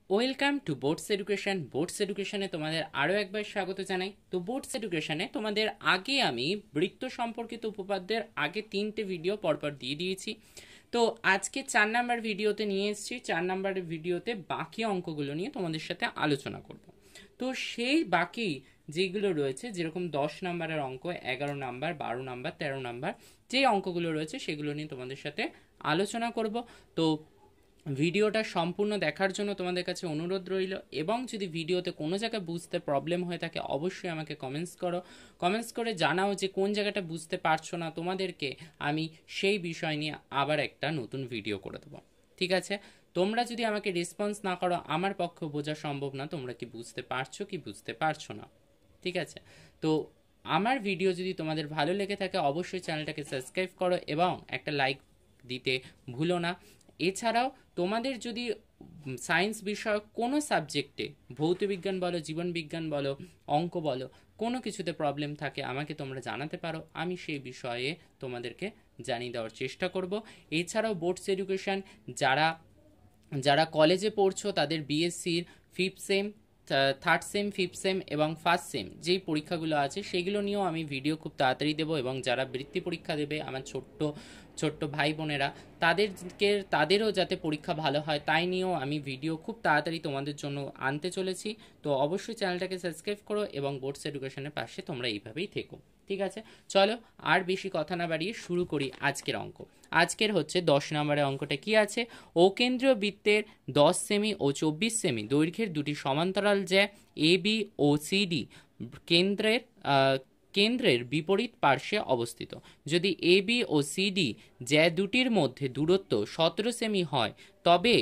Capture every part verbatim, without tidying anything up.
Welcome to boards education. Boards এডুকেশনে তোমাদের আরও একবার স্বাগত জানাই। তো বোর্ডস এডুকেশনে তোমাদের আগে আমি বৃত্ত সম্পর্কিত উপপাদ্যের আগে তিনটে ভিডিও পরপর দিয়ে দিয়েছি। তো আজকে চার নাম্বার ভিডিওতে নিয়ে এসেছি। চার নাম্বারের ভিডিওতে বাকি অঙ্কগুলো নিয়ে তোমাদের সাথে আলোচনা করব। তো সেই বাকি যেগুলো রয়েছে, যেরকম দশ নাম্বারের অঙ্ক, এগারো নাম্বার, বারো নাম্বার, তেরো নাম্বার, যে অঙ্কগুলো রয়েছে সেগুলো নিয়ে তোমাদের সাথে আলোচনা করব। তো ভিডিওটা সম্পূর্ণ দেখার জন্য তোমাদের কাছে অনুরোধ রইল, এবং যদি ভিডিওতে কোনো জায়গায় বুঝতে প্রবলেম হয়ে থাকে অবশ্যই আমাকে কমেন্টস করো। কমেন্টস করে জানাও যে কোন জায়গাটা বুঝতে পারছো না, তোমাদেরকে আমি সেই বিষয় নিয়ে আবার একটা নতুন ভিডিও করে দেবো। ঠিক আছে? তোমরা যদি আমাকে রেসপন্স না করো আমার পক্ষে বোঝা সম্ভব না তোমরা কি বুঝতে পারছো কি বুঝতে পারছো না। ঠিক আছে? তো আমার ভিডিও যদি তোমাদের ভালো লেগে থাকে অবশ্যই চ্যানেলটাকে সাবস্ক্রাইব করো এবং একটা লাইক দিতে ভুলো না। এছাড়াও তোমাদের যদি সায়েন্স বিষয়ক কোনো সাবজেক্টে, ভৌতবিজ্ঞান বলো, জীবনবিজ্ঞান বলো, অঙ্ক বলো, কোনো কিছুতে প্রবলেম থাকে আমাকে তোমরা জানাতে পারো, আমি সেই বিষয়ে তোমাদেরকে জানিয়ে দেওয়ার চেষ্টা করব। এছাড়াও বোর্ডস এডুকেশন যারা যারা কলেজে পড়ছো তাদের বিএসসির fifth sem, third sem, fifth sem এবং ফার্স্ট সেম যেই পরীক্ষাগুলো আছে সেগুলো নিয়েও আমি ভিডিও খুব তাড়াতাড়ি দেবো, এবং যারা বৃত্তি পরীক্ষা দেবে আমার ছোট্ট ছোট্ট ভাই বোনেরা তাদেরকে তাদেরও যাতে পরীক্ষা ভালো হয় তাই নিয়েও আমি ভিডিও খুব তাড়াতাড়ি তোমাদের জন্য আনতে চলেছি। তো অবশ্যই চ্যানেলটাকে সাবস্ক্রাইব করো এবং বোর্ডস এডুকেশনের পাশে তোমরা এইভাবেই থেকো। ঠিক আছে? চলো আর বেশি কথা না বাড়িয়ে শুরু করি আজকের অঙ্ক। আজকের হচ্ছে দশ নম্বরের অঙ্কটা কি আছে, ও কেন্দ্রীয় বৃত্তের দশ সেমি ও চব্বিশ সেমি দৈর্ঘ্যের দুটি সমান্তরাল জ্যা এ বি ও সি ডি কেন্দ্রের কেন্দ্রের বিপরীত পার্শ্বে অবস্থিত। যদি এ বি ও সি ডি জ্যা দুটির মধ্যে দূরত্ব সতেরো সেমি হয় তবে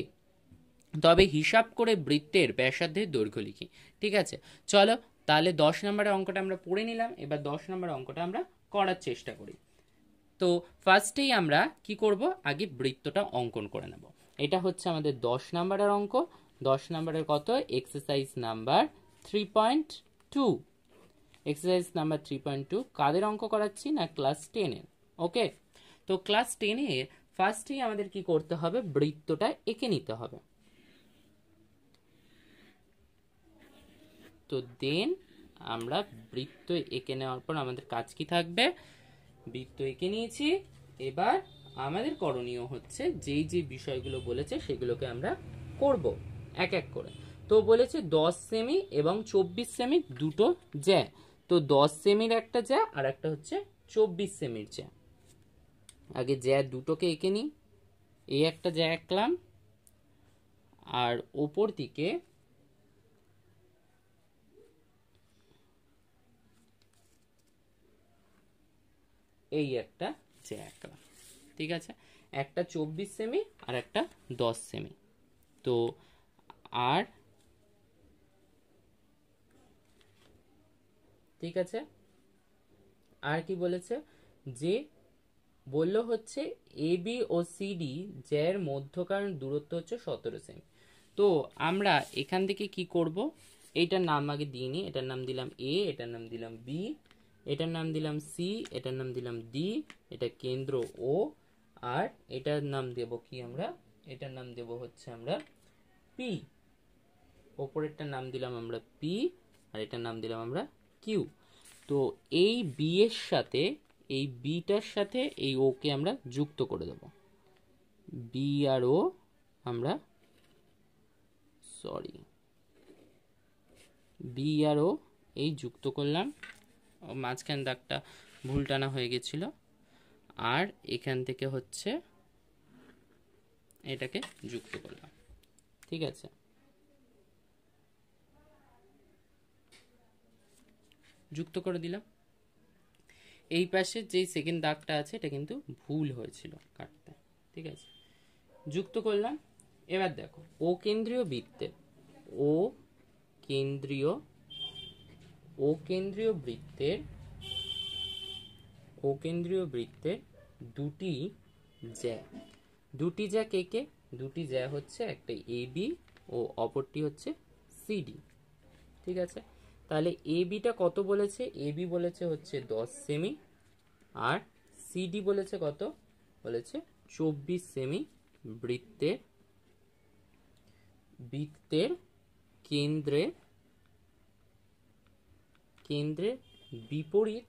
তবে হিসাব করে বৃত্তের ব্যাসার্ধের দৈর্ঘ্য লিখি। ঠিক আছে? চলো তাহলে দশ নম্বরের অঙ্কটা আমরা পড়ে নিলাম, এবার দশ নম্বরের অঙ্কটা আমরা করার চেষ্টা করি। তো ফার্স্টেই আমরা কি করব, আগে বৃত্তটা অঙ্কন করে নেব। এটা হচ্ছে আমাদের দশ নম্বরের অঙ্ক। দশ নম্বরের কত? Exercise number three point two. Exercise number three point two কাদের অঙ্ক করাচ্ছি না, ক্লাস টেনের। ওকে, তো ক্লাস টেনের ফার্স্টেই আমাদের কি করতে হবে, বৃত্তটা এঁকে নিতে হবে। তো দেন আমরা বৃত্ত এঁকে নেওয়ার পর আমাদের কাজ কি থাকবে, বৃত্ত এঁকে নিয়েছি, এবার আমাদের করণীয় হচ্ছে যেই যে বিষয়গুলো বলেছে সেগুলোকে আমরা করব এক এক করে। তো বলেছে দশ সেমি এবং চব্বিশ সেমি দুটো জ্যা। তো দশ সেমির একটা জ্যা আর একটা হচ্ছে চব্বিশ সেমির জ্যা। আগে জ্যা দুটোকে এঁকে নিই। এই একটা জ্যা আঁকলাম, আর ওপর দিকে এই একটা জ্যা আঁকলাম। ঠিক আছে? একটা চব্বিশ সেমি আর একটা দশ সেমি। তো আর ঠিক আছে, আর কি বলেছে, যে বলল হচ্ছে এ বি ও সি ডি জ্যার মধ্যকার দূরত্ব হচ্ছে সতেরো সেমি। তো আমরা এখান থেকে কি করব, এইটার নাম আগে দিইনি, এটার নাম দিলাম এ, এটার নাম দিলাম বি, এটার নাম দিলাম সি, এটার নাম দিলাম ডি, এটা কেন্দ্র ও, আর এটার নাম দেব কি আমরা, এটার নাম দেব হচ্ছে আমরা পি। ওপরেরটার নাম দিলাম আমরা পি, আর এটার নাম দিলাম আমরা কিউ। তো এই বি এর সাথে এই বিটার সাথে এই ও কে আমরা যুক্ত করে দেব। বি আর ও আমরা সরি বি আর ও এই যুক্ত করলাম, মাঝখান দাগটা ভুল টানা হয়ে গেছিল, আর এখান থেকে হচ্ছে এটাকে যুক্ত করলাম। ঠিক আছে? যুক্ত করে দিলাম। এই পাশে যেই সেকেন্ড দাগটা আছে এটা কিন্তু ভুল হয়েছিল কাটতে। ঠিক আছে? যুক্ত করলাম। এবার দেখো ও কেন্দ্রীয় বৃত্তের ও কেন্দ্রীয় ও কেন্দ্রীয় বৃত্তের ও কেন্দ্রীয় বৃত্তের দুটি জ্যা। দুটি জ্যা কে কে? দুটি জ্যা হচ্ছে একটা এ বি ও অপরটি হচ্ছে সি ডি। ঠিক আছে? তাহলে এ বিটা কত বলেছে, এ বি বলেছে হচ্ছে দশ সেমি, আর সি ডি বলেছে কত, বলেছে চব্বিশ সেমি বৃত্তের বৃত্তের কেন্দ্রের কেন্দ্রের বিপরীত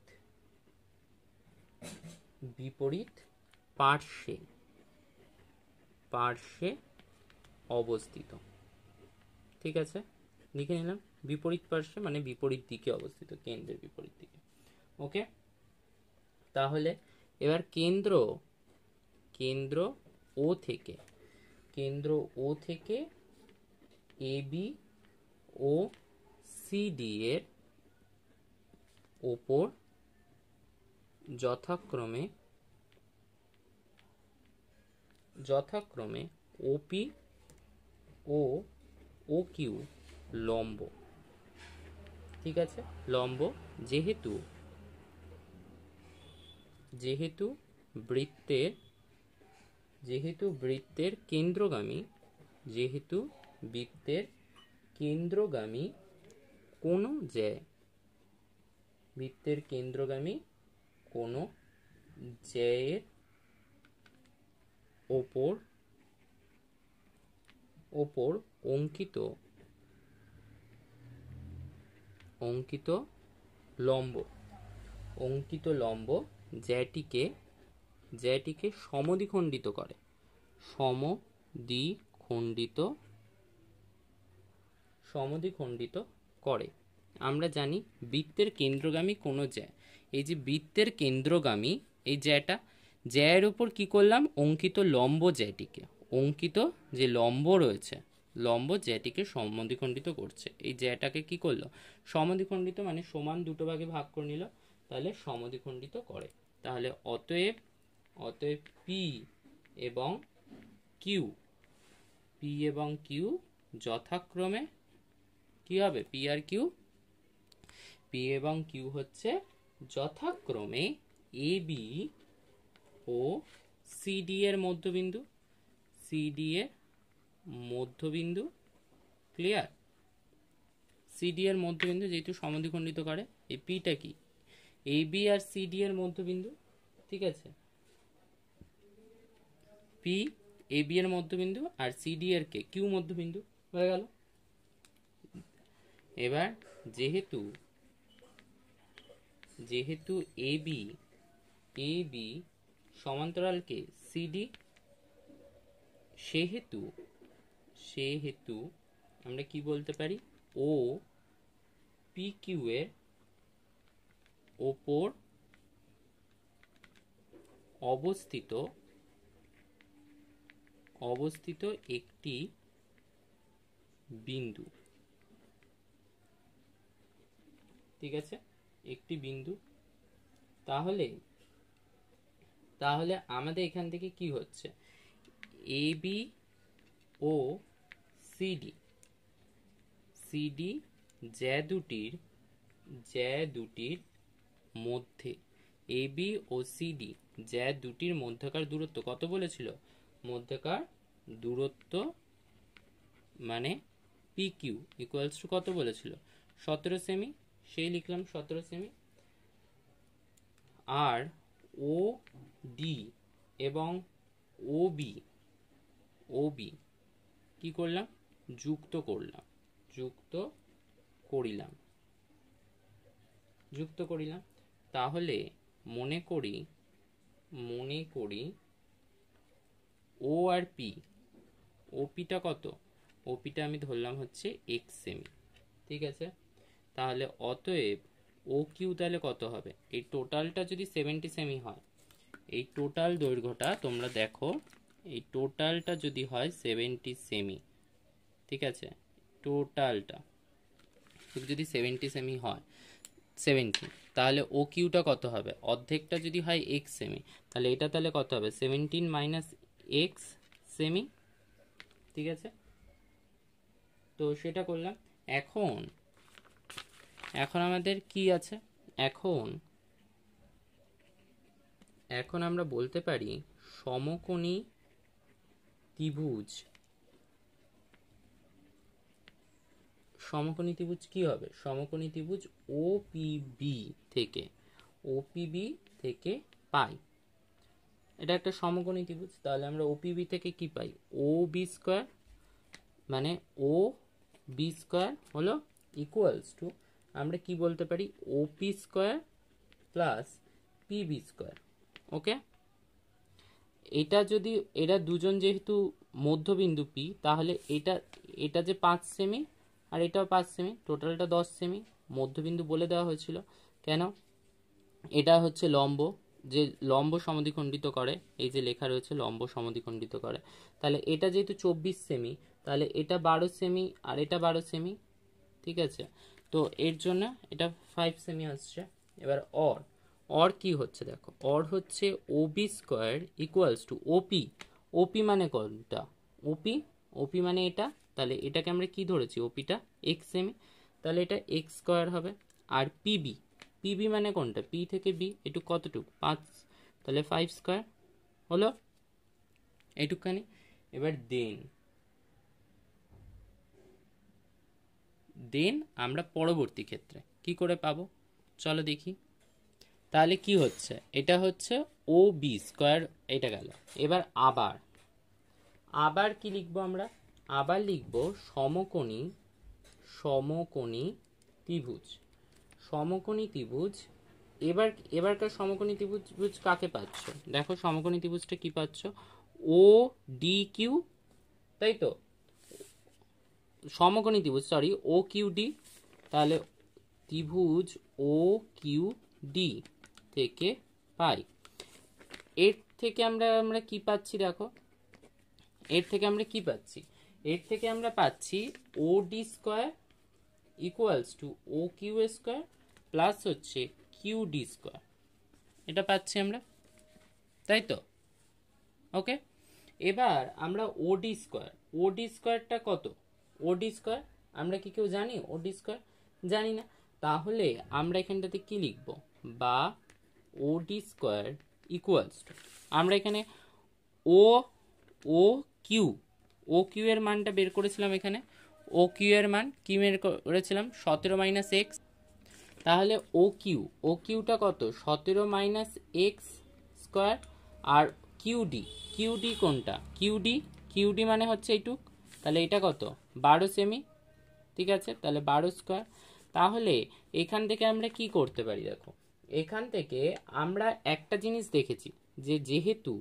বিপরীত পার্শ্বে পার্শ্বে অবস্থিত। ঠিক আছে, লিখে নিলাম বিপরীত পার্শ্বে মানে বিপরীত দিকে অবস্থিত, কেন্দ্রের বিপরীত দিকে। ওকে, তাহলে এবার কেন্দ্র কেন্দ্র ও থেকে কেন্দ্র ও থেকে এ বি ও সি ডি এর ওপর যথাক্রমে যথাক্রমে ওপি ও ও কিউ লম্ব। ঠিক আছে, লম্ব যেহেতু যেহেতু বৃত্তের যেহেতু বৃত্তের কেন্দ্রগামী যেহেতু বৃত্তের কেন্দ্রগামী কোন জ্যা বৃত্তের কেন্দ্রগামী কোন জ্যায়ের ওপর ওপর অঙ্কিত অঙ্কিত লম্ব অঙ্কিত লম্ব জ্যাটিকে জ্যাটিকে সমদ্বিখণ্ডিত করে সমদ্বিখণ্ডিত সমদ্বিখণ্ডিত করে। আমরা জানি বৃত্তের কেন্দ্রগামী কোন জ্যা, এই যে বৃত্তের কেন্দ্রগামী এই জ্যাটা, জ্যায়ের উপর কি করলাম, অঙ্কিত লম্ব জ্যাটিকে, অঙ্কিত যে লম্ব রয়েছে লম্ব জ্যাটিকে সমদ্বিখণ্ডিত করছে। এই জ্যাটাকে কি করলো, সমদ্বিখণ্ডিত মানে সমান দুটো ভাগে ভাগ করে নিল, তাহলে সমদ্বিখণ্ডিত করে। তাহলে অতএব অতএব পি এবং কিউ পি এবং কিউ যথাক্রমে কি হবে, পি আর কিউ পি এবং কিউ হচ্ছে যথাক্রমে এ বি ও সি ডি এর মধ্যবিন্দু সি ডি এর মধ্যবিন্দু ক্লিয়ার, সি ডি এর মধ্যবিন্দু যেহেতু সমদ্বিখণ্ডিত করে। এই পিটা কি, এ বি আর সি ডি এর মধ্যবিন্দু। ঠিক আছে, পি এ বি এর মধ্যবিন্দু আর সি ডি এর কে কিউ মধ্যবিন্দু হয়ে গেল। এবার যেহেতু যেহেতু এ বি এ বি সমান্তরালকে সিডি, সেহেতু সেহেতু আমরা কি বলতে পারি, ও পি কিউ এর ওপর অবস্থিত অবস্থিত একটি বিন্দু। ঠিক আছে, একটি বিন্দু। তাহলে তাহলে আমাদের এখান থেকে কি হচ্ছে, এ বি ও সিডি সিডি জ্যা দুটির জ্যা দুটির মধ্যে এ বি ও সিডি জ্যা দুটির মধ্যকার দূরত্ব কত বলেছিল, মধ্যকার দূরত্ব মানে পি কিউ ইকুয়ালস টু কত বলেছিল, সতেরো সেমি, সেই লিখলাম সতেরো সেমি। আর ও ডি এবং ও বি ও বি কি করলাম, যুক্ত করলাম যুক্ত করিলাম যুক্ত করিলাম তাহলে মনে করি মনে করি ও আর পি, ওপিটা কত, ওপিটা আমি ধরলাম হচ্ছে এক্স সেমি। ঠিক আছে, তাহলে অতএব ও কিউ তাহলে কত হবে, এই টোটালটা যদি সেভেন্টি সেমি হয়, এই টোটাল দৈর্ঘ্যটা তোমরা দেখো, এই টোটালটা যদি হয় সেভেন্টি সেমি, ঠিক আছে, টোটালটা যদি সেভেন্টি সেমি হয় সেভেন্টি, তাহলে ও কিউটা কত হবে, অর্ধেকটা যদি হয় এক্স সেমি, তাহলে এটা তাহলে কত হবে, সেভেন্টিন মাইনাস এক্স সেমি। ঠিক আছে, তো সেটা করলাম। এখন এখন আমাদের কি আছে, এখন এখন আমরা বলতে পারি সমকোণী ত্রিভুজ সমকোণী ত্রিভুজ কি হবে, সমকোণী ত্রিভুজ ও পি বি থেকে ও পি বি থেকে পাই, এটা একটা সমকোণী ত্রিভুজ। তাহলে আমরা ও পি বি থেকে কি পাই, ও বি স্কোয়ার মানে ও বি স্কোয়ার হলো ইকুয়ালস টু আমরা কি বলতে পারি OP square plus PB square. Okay, এটা যদি এরা দুজন যেহেতু মধ্যবিন্দু পি, তাহলে এটা এটা যে পাঁচ সেমি আর এটাও পাঁচ সেমি, টোটালটা দশ সেমি। মধ্যবিন্দু বলে দেওয়া হয়েছিল কেন, এটা হচ্ছে লম্ব, যে লম্ব সমদ্বিখণ্ডিত করে, এই যে লেখা রয়েছে লম্ব সমদ্বিখণ্ডিত করে। তাহলে এটা যেহেতু চব্বিশ সেমি, তাহলে এটা বারো সেমি আর এটা বারো সেমি, ঠিক আছে। তো এর জন্য এটা ফাইভ সেমি আসছে। এবার অর অর কি হচ্ছে দেখো, অর হচ্ছে OB square equals to OP. OP মানে কোনটা, ওপি ওপি মানে এটা, তাহলে এটাকে আমরা কি ধরেছি, ওপিটা এক্স সেমি, তাহলে এটা এক্স স্কোয়ার হবে। আর পিবি, পিবি মানে কোনটা, পি থেকে বি এটু কতটুকু, পাঁচ, তাহলে ফাইভ স্কোয়ার হলো এইটুকখানি। এবার দেন দেন আমরা পরবর্তী ক্ষেত্রে কি করে পাবো, চলো দেখি। তাহলে কি হচ্ছে, এটা হচ্ছে ও বি স্কোয়ার, এটা গেল। এবার আবার আবার কি লিখবো আমরা, আবার লিখবো সমকোণী সমকোণী ত্রিভুজ। সমকোণী ত্রিভুজ, এবার এবারকার সমকোণী ত্রিভুজ কাকে পাচ্ছ, দেখো সমকোণী ত্রিভুজটা কি পাচ্ছ, ও ডি কিউ, তাই তো, সমকোণী ত্রিভুজ সরি ও কিউ ডি। তাহলে ত্রিভুজ ও কিউ ডি থেকে পাই, এর থেকে আমরা আমরা কি পাচ্ছি দেখো, এর থেকে আমরা কি পাচ্ছি, এর থেকে আমরা পাচ্ছি O D square equals to O Q square plus হচ্ছে কিউ ডি স্কোয়ার, এটা পাচ্ছি আমরা, তাই তো। ওকে, এবার আমরা ওডি স্কোয়ার, ওডি স্কোয়ারটা কত, ওডি স্কোয়ার আমরা কি কেউ জানি, ওডি স্কোয়ার জানি না, তাহলে আমরা এখানটাতে কি লিখব, বা ওডি স্কোয়ার ইকুয়ালস টু, আমরা এখানে ও ও কিউ ও কিউ এর মানটা বের করেছিলাম, এখানে ও কিউ এর মান কি বের করেছিলাম, সতেরো মাইনাস এক্স, তাহলে ও কিউ ও কিউটা কত, সতেরো মাইনাস এক্স স্কোয়ার। আর কিউডি কিউডি কোনটা, কিউডি কিউডি মানে হচ্ছে এইটুক, তাহলে এটা কত, বারো সেমি, ঠিক আছে, তাহলে বারো স্কোয়ার। তাহলে এখান থেকে আমরা কি করতে পারি দেখো, এখান থেকে আমরা একটা জিনিস দেখেছি যে যেহেতু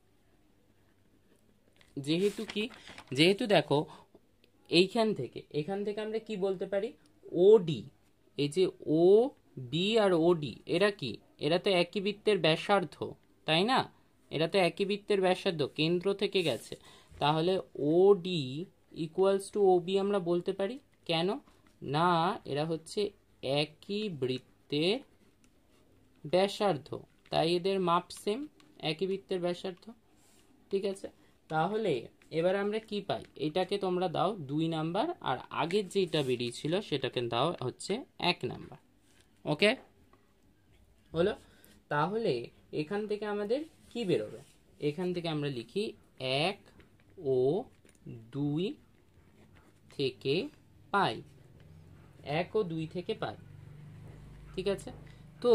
যেহেতু কি যেহেতু দেখো এইখান থেকে এখান থেকে আমরা কি বলতে পারি, ওডি, এই যে ও বি আর ওডি এরা কি, এরা তো একই বৃত্তের ব্যাসার্ধ, তাই না, এরা তো একই বৃত্তের ব্যাসার্ধ, কেন্দ্র থেকে গেছে, তাহলে ওডি ইকুয়ালস টু ওবি আমরা বলতে পারি, কেন না, এরা হচ্ছে একই বৃত্তের ব্যাসার্ধ, তাই এদের মাপ সেম, একই বৃত্তের ব্যাসার্ধ, ঠিক আছে। তাহলে এবার আমরা কি পাই, এটাকে তোমরা দাও দুই নাম্বার, আর আগের যেটা বেরিয়েছিল সেটাকে দাও হচ্ছে এক নাম্বার। ওকে হলো, তাহলে এখান থেকে আমাদের কি বেরোবে, এখান থেকে আমরা লিখি এক ও দুই থেকে পাই, এক ও দুই থেকে পাই, ঠিক আছে। তো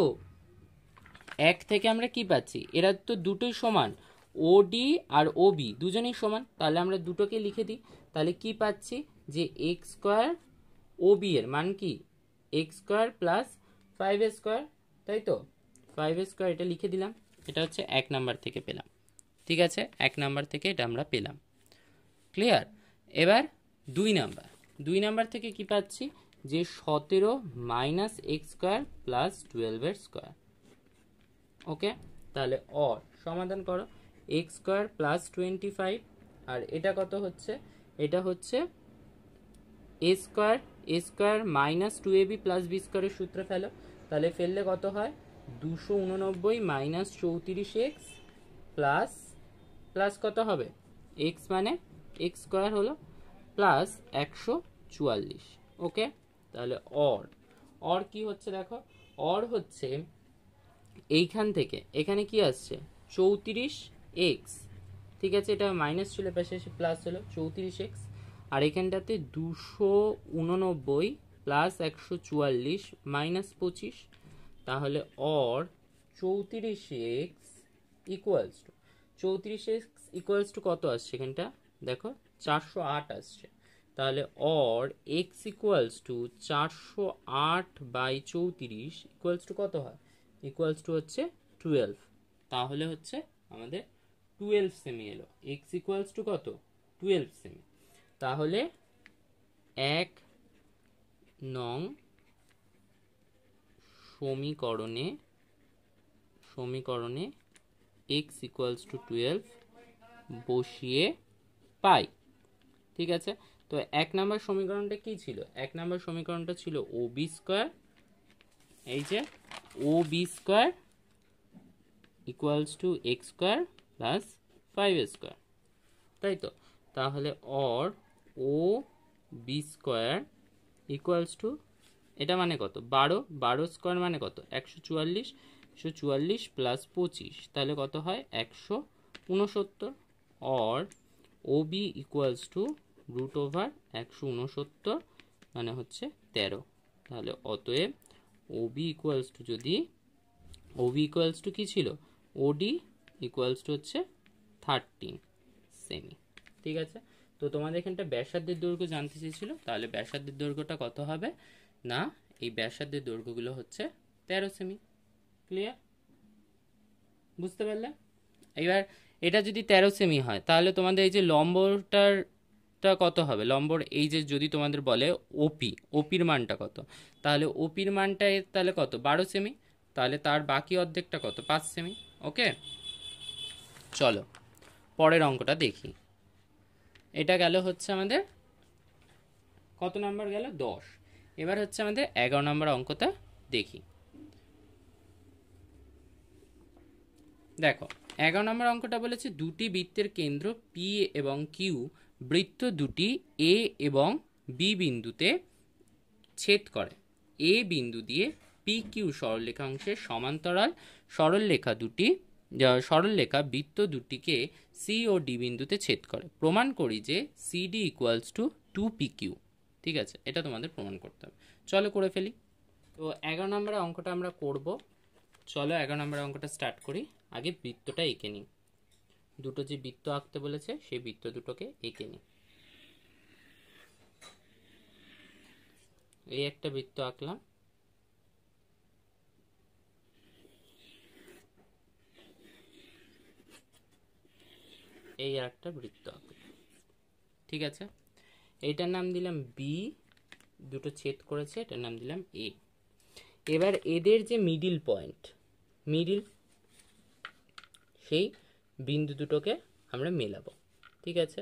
এক থেকে আমরা কি পাচ্ছি, এরা তো দুটোই সমান, ওডি আর ওবি দুজনেই সমান, তাহলে আমরা দুটোকে লিখে দিই, তাহলে কি পাচ্ছি যে এক্স স্কোয়ার ওবি এর মান কি, x square plus five square, তাই তো, ফাইভ স্কোয়ার এটা লিখে দিলাম, এটা হচ্ছে এক নাম্বার থেকে পেলাম, ঠিক আছে, এক নাম্বার থেকে এটা আমরা পেলাম, ক্লিয়ার। এবার দুই নাম্বার দুই নাম্বার থেকে কি পাচ্ছি, যে সতেরো মাইনাস এক্স স্কোয়ার প্লাস টুয়েলভের স্কোয়ার। ওকে, তাহলে অর সমাধান করো, x square plus twenty five, আর এটা কত হচ্ছে, এটা হচ্ছে A square A square minus two A B plus B স্কোয়ারের সূত্রে ফেলো, তাহলে ফেললে কত হয়, দুশো উননব্বই মাইনাস চৌত্রিশ এক্স প্লাস প্লাস কত হবে, এক্স মানে এক্স স্কোয়ার হলো, প্লাস একশো চুয়াল্লিশ। ওকে, তাহলে অর অর কি হচ্ছে দেখো, অর হচ্ছে এইখান থেকে এখানে কি আসছে, চৌত্রিশ এক্স, ঠিক আছে, এটা মাইনাস ছিল পাশে এসে প্লাস হলো চৌত্রিশ এক্স, আর এখানটাতে দুশো উননব্বই প্লাস একশো চুয়াল্লিশ মাইনাস পঁচিশ, তাহলে অর চৌত্রিশ এক্স ইকুয়ালস টু, চৌত্রিশ এক্স ইকুয়ালস টু কত আসছে এখানটা দেখো, চারশো আট আসছে, তাহলে অর এক্স ইকুয়ালস টু চারশো আট বাই চৌত্রিশ ইকুয়ালস টু কত হয়, ইকুয়ালস টু হচ্ছে টুয়েলভ। তাহলে হচ্ছে আমাদের টুয়েলভ সেমি এলো, এক্স ইকুয়ালস টু কত, টুয়েলভ সেমি। তাহলে এক নং সমীকরণে সমীকরণে এক্স ইকুয়ালস টু টুয়েলভ বসিয়ে পাই। ঠিক আছে, তো এক নাম্বার সমীকরণটা কি ছিল, এক নাম্বার সমীকরণটা ছিল ও বি স্কোয়ার, এই যে O B square equals to x square plus five square, তাই তো। তাহলে or O B square equals to, এটা মানে কত, বারো, বারো স্কোয়ার মানে কত, একশো চুয়াল্লিশ, একশো চুয়াল্লিশ প্লাস পঁচিশ, তাহলে কত হয়, একশো উনসত্তর। Or O B equals to root over একশো উনসত্তর মানে হচ্ছে তেরো। তাহলে অতএব ও বি ইকুয়ালস টু, যদি ও বি ইকুয়ালস টু কী ছিল, ওডি ইকুয়ালস টু হচ্ছে থার্টিন সেমি। ঠিক আছে, তো তোমাদের এখানটা ব্যাসার্ধের দৈর্ঘ্য জানতে চেয়েছিল, তাহলে ব্যাসার্ধের দৈর্ঘ্যটা কত হবে না, এই ব্যাসার্ধের দৈর্ঘ্যগুলো হচ্ছে তেরো সেমি। ক্লিয়ার, বুঝতে পারলে? এবার এটা যদি তেরো সেমি হয় তাহলে তোমাদের এই যে লম্বটার কত হবে, লম্বর এই যে যদি তোমাদের বলে ওপি, ওপির মানটা কত, তাহলে ওপির মানটা তাহলে কত, বারো সেমি, তাহলে তার বাকি অর্ধেকটা কত, পাঁচ সেমি। ওকে, চলো পরের অঙ্কটা দেখি। এটা গেল হচ্ছে আমাদের কত নাম্বার গেল, দশ। এবার হচ্ছে আমাদের এগারো নম্বর অঙ্কটা দেখি। দেখো এগারো নম্বর অঙ্কটা বলেছে দুটি বৃত্তের কেন্দ্র পি এবং কিউ বৃত্ত দুটি এ এবং বি বিন্দুতে ছেদ করে। এ বিন্দু দিয়ে পি কিউ সরলরেখাংশের সমান্তরাল সরলরেখা দুটি সরলরেখা বৃত্ত দুটিকে সি ও ডি বিন্দুতে ছেদ করে। প্রমাণ করি যে C D equals to two P Q. ঠিক আছে, এটা তোমাদের প্রমাণ করতে হবে। চলো করে ফেলি। তো এগারো নম্বরের অঙ্কটা আমরা করব। চলো এগারো নম্বরের অঙ্কটা স্টার্ট করি। আগে বৃত্তটা এঁকে নিই, দুটো যে বৃত্ত আঁকতে বলেছে সেই বৃত্ত দুটোকে এঁকে নিই। এই একটা বৃত্ত আঁকলাম, এই একটা বৃত্ত আঁকলাম। ঠিক আছে, এইটার নাম দিলাম বি, দুটো ছেদ করেছে, এটার নাম দিলাম এ। এবার এদের যে মিডিল পয়েন্ট, মিডিল, সেই বিন্দু দুটোকে আমরা মেলাবো। ঠিক আছে,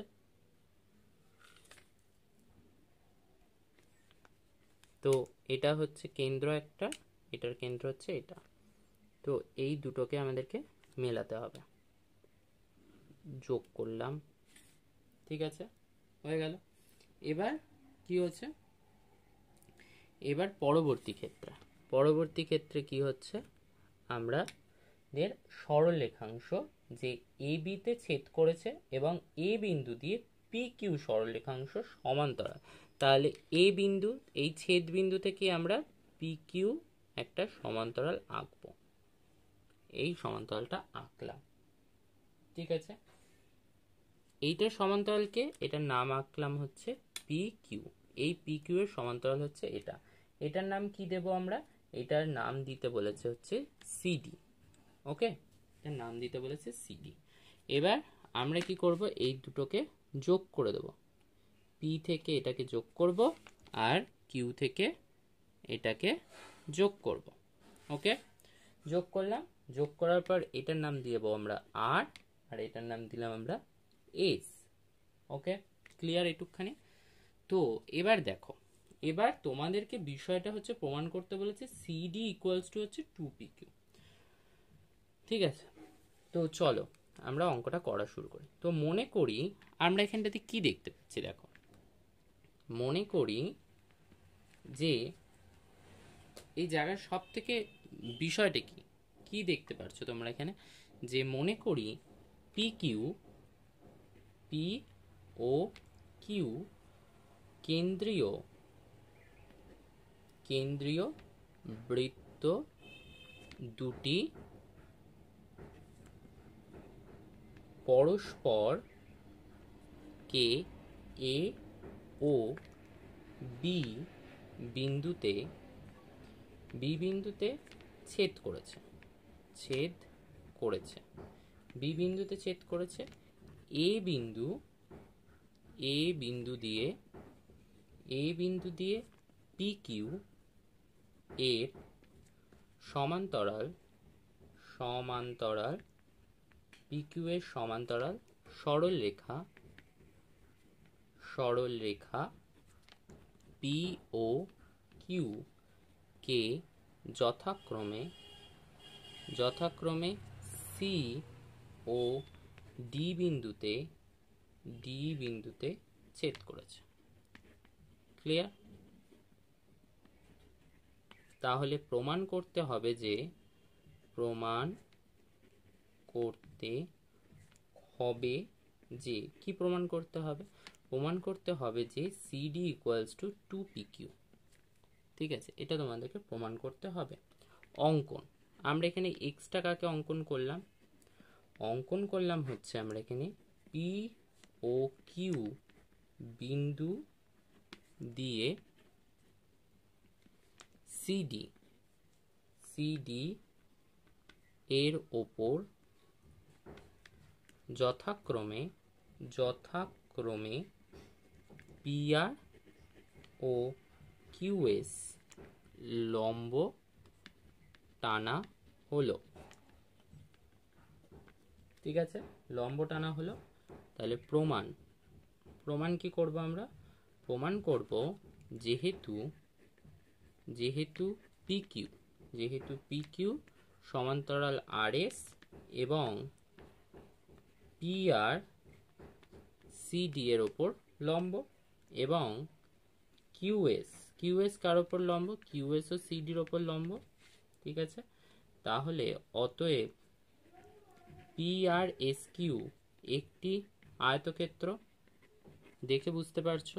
তো এটা হচ্ছে কেন্দ্র একটা, এটার কেন্দ্র হচ্ছে এটা, তো এই দুটোকে আমাদেরকে মেলাতে হবে। যোগ করলাম, ঠিক আছে, হয়ে গেল। এবার কি হচ্ছে, এবার পরবর্তী ক্ষেত্রে পরবর্তী ক্ষেত্রে কি হচ্ছে, আমরা দের সরলরেখাংশ যে এ বিতে ছেদ করেছে এবং এ বিন্দু দিয়ে পি কিউ সরলরেখাংশ সমান্তরাল, তাহলে এ বিন্দু, এই ছেদ বিন্দু থেকে আমরা পি কিউ একটা সমান্তরাল আঁকবো। এই সমান্তরালটা আঁকলাম। ঠিক আছে, এইটার সমান্তরালকে, এটার নাম আঁকলাম হচ্ছে পি কিউ। এই পি কিউ এর সমান্তরাল হচ্ছে এটা, এটার নাম কি দেব আমরা, এটার নাম দিতে বলেছে হচ্ছে সিডি। ওকে, এটার নাম দিতে বলেছে সিডি। এবার আমরা কি করব, এই দুটোকে যোগ করে দেব, পি থেকে এটাকে যোগ করব আর কিউ থেকে এটাকে যোগ করব। ওকে, যোগ করলাম, যোগ করার পর এটার নাম দিয়ে দেবো আমরা আর, আর এটার নাম দিলাম আমরা এস। ওকে, ক্লিয়ার এটুকখানি? তো এবার দেখো, এবার তোমাদেরকে বিষয়টা হচ্ছে প্রমাণ করতে বলেছে সিডি ইকুয়ালস টু হচ্ছে টু পি কিউ। ঠিক আছে, তো চলো আমরা অঙ্কটা করা শুরু করি। তো মনে করি আমরা এখানটাতে কি দেখতে পাচ্ছি, দেখো মনে করি যে এই জায়গার সব থেকে বিষয়টা কি কি দেখতে পাচ্ছ তোমরা এখানে, যে মনে করি পি কিউ, পি ও কিউ কেন্দ্রীয় কেন্দ্রীয় বৃত্ত দুটি পরস্পর কে এ ও বি বিন্দুতে বি বিন্দুতে ছেদ করেছে ছেদ করেছে বি বিন্দুতে ছেদ করেছে এ বিন্দু এ বিন্দু দিয়ে এ বিন্দু দিয়ে পি কিউ এর সমান্তরাল সমান্তরাল পি কিউ এর সমান্তরাল সরল রেখা সরল রেখা পি ও কিউ কে যথাক্রমে যথাক্রমে সি ও ডি বিন্দুতে ডি বিন্দুতে ছেদ করেছে। ক্লিয়ার? তাহলে প্রমাণ করতে হবে যে প্রমাণ করতে হবে যে কি প্রমাণ করতে হবে প্রমাণ করতে হবে যে CD equals to two P Q. ঠিক আছে, এটা তোমাদেরকে প্রমাণ করতে হবে। অঙ্কন, আমরা এখানে এক্স টাকাকে অঙ্কন করলাম অঙ্কন করলাম হচ্ছে আমরা এখানে পি ও কিউ বিন্দু দিয়ে সিডি সিডি এর ওপর যথাক্রমে যথাক্রমে পিআর ও কিউএস লম্ব টানা হলো। ঠিক আছে, লম্ব টানা হলো। তাহলে প্রমাণ প্রমাণ কি করব আমরা? প্রমাণ করব যেহেতু যেহেতু পি কিউ যেহেতু পি কিউ সমান্তরাল আর এস এবং পি আর সিডি এর ওপর লম্ব এবং কিউএস কিউএস কার ওপর লম্ব? কিউএস ও সিডির ওপর লম্ব। ঠিক আছে, তাহলে অতএব পি আর এস কিউ একটি আয়তক্ষেত্র। দেখে বুঝতে পারছো,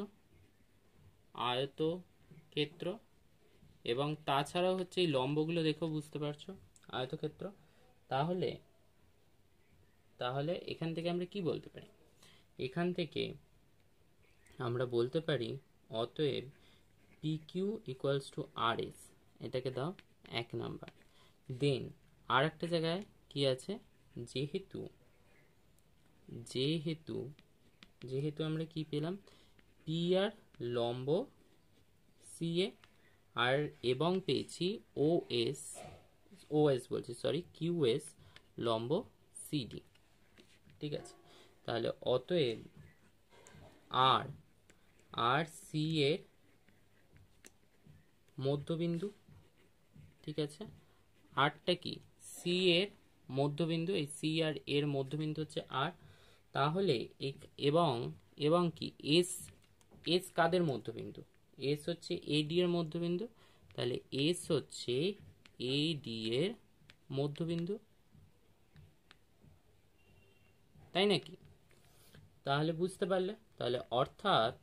আয়তক্ষেত্র। এবং তাছাড়াও হচ্ছে এই লম্বগুলো দেখেও বুঝতে পারছো আয়তক্ষেত্র। তাহলে তাহলে এখান থেকে আমরা কি বলতে পারি? এখান থেকে আমরা বলতে পারি অতএব P Q equals to R S. এটাকে দাও এক নাম্বার। দেন আর একটা জায়গায় কি আছে? যেহেতু যেহেতু যেহেতু আমরা কি পেলাম? পি আর লম্ব সি এ আর এবং পেয়েছি ও এস ও এস বলছি সরি কিউ এস লম্ব সিডি। ঠিক আছে, তাহলে অতএব আর আর সি এর মধ্যবিন্দু। ঠিক আছে, আরটা কি? সি এর মধ্যবিন্দু। এই সি আর এর মধ্যবিন্দু হচ্ছে আর। তাহলে এবং এবং কি এস এস কাদের মধ্যবিন্দু? এস হচ্ছে এডি এর মধ্যবিন্দু। তাহলে এস হচ্ছে এডি এর মধ্যবিন্দু, তাই নাকি? তাহলে বুঝতে পারলে? তাহলে অর্থাৎ